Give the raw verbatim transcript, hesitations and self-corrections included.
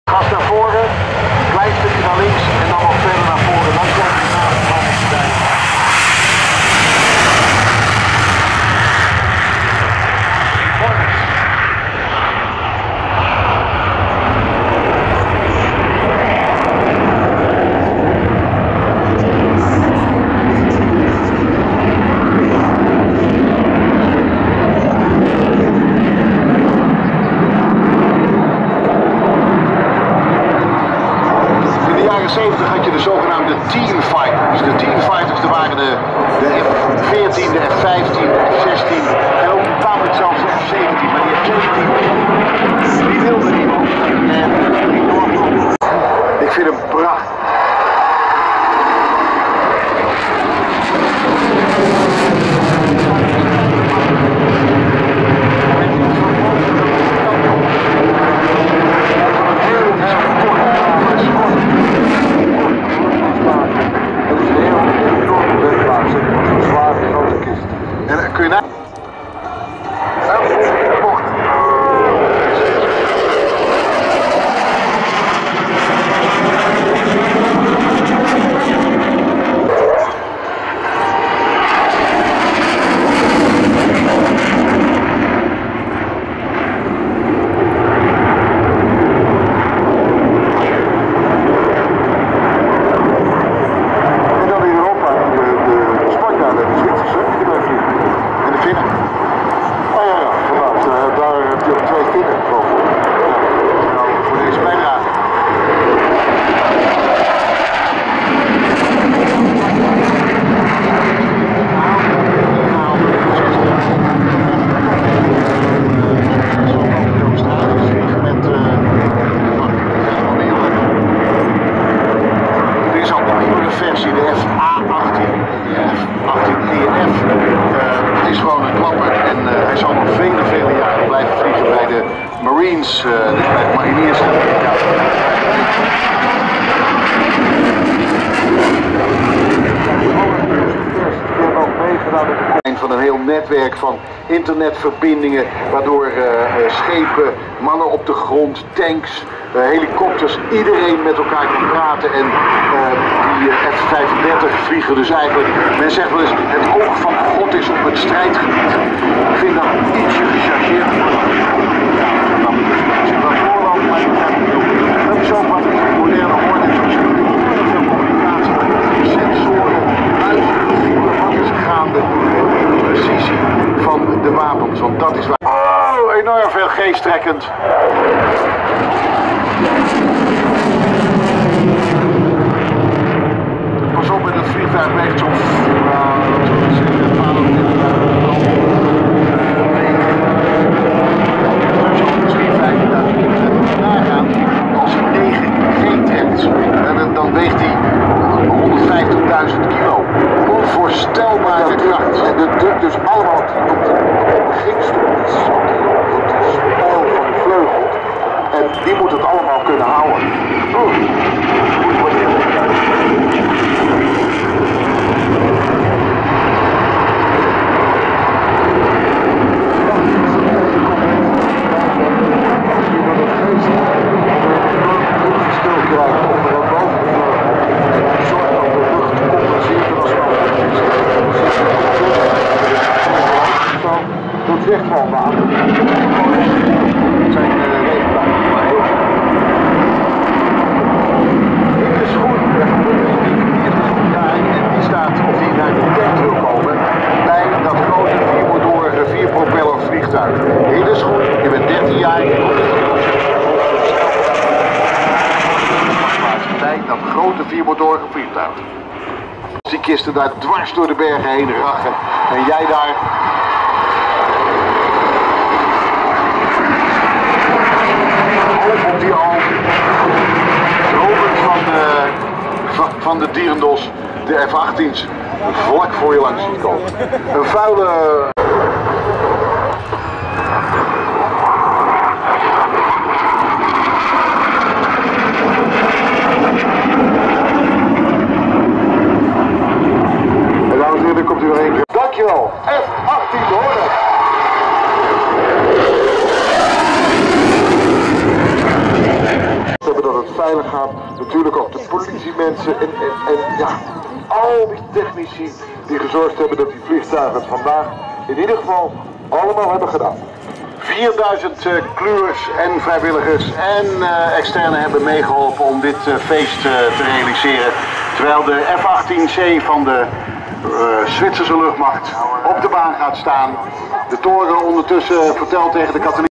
Gas naar voren, klein stukje naar links en dan nog verder naar voren. Dan komt hij naast de Hammelsterdijk. zeventig had je de zogenaamde Team Fighters. De Team Fighters, er waren de, de F veertien, de F vijftien, de F zestien en ook tamelijk zelfs de F zeventien. Maar die F zeventien, die wilde niemand. En ik vind hem prachtig. Kun je na... Marines, uh, dus bij de mariniers. Van een heel netwerk van internetverbindingen, waardoor uh, schepen, mannen op de grond, tanks, uh, helikopters, iedereen met elkaar kan praten. En uh, die uh, F vijfendertig vliegen dus eigenlijk, men zegt wel eens, het oog van God is op het strijdgebied. Ik vind dat ietsje gechargeerd. Dat is ook wat moderne ordening is. Heel veel communicatie, sensoren, luisteren, wat is er gaande, de precisie van de wapens, want dat is waar. Oh, enorm veel geesttrekkend. Pas op met het vliegtuig weegt zo'n dan weegt hij honderdvijftigduizend kilo. Onvoorstelbare kracht. En dat drukt dus allemaal op de beginstoeltjes, op die spijl van de vleugel. En die moet het allemaal kunnen houden. Oh. Zichtvalwater. Dat zijn uh, regenbuien, maar heel goed. Dit is goed. Die is net daar en die staat, of die naar de tent wil komen, bij dat grote viermotoren, vierpropeller vliegtuig. Dit is goed. Je bent dertien jaar. Bij dat grote viermotorige vliegtuig. Die kisten daar dwars door de bergen heen rachen en jij daar. Op die al Robert van de, van, van de Dierendos, de F achttien's, vlak voor je langs ziet komen. Een vuile... En dames en heren, komt u weer één keer. Dankjewel, F achttien, hoor dat. We hebben veilig gaat. Natuurlijk ook de politiemensen en, en, en ja, al die technici die gezorgd hebben dat die vliegtuigen het vandaag in ieder geval allemaal hebben gedaan. vierduizend uh, kluwers en vrijwilligers en uh, externen hebben meegeholpen om dit uh, feest uh, te realiseren. Terwijl de F achttien C van de uh, Zwitserse luchtmacht op de baan gaat staan. De toren ondertussen vertelt tegen de katholieken.